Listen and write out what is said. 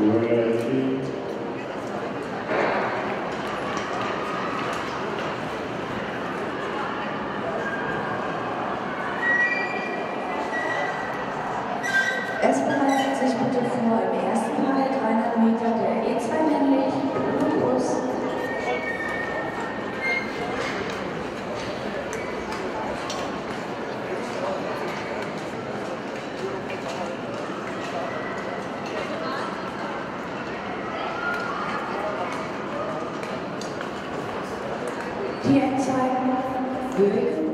Ready. Es bereitet sich bitte vor im ersten Teil 300 Meter der E2 männlich, Bluetooth. Die Endzeiten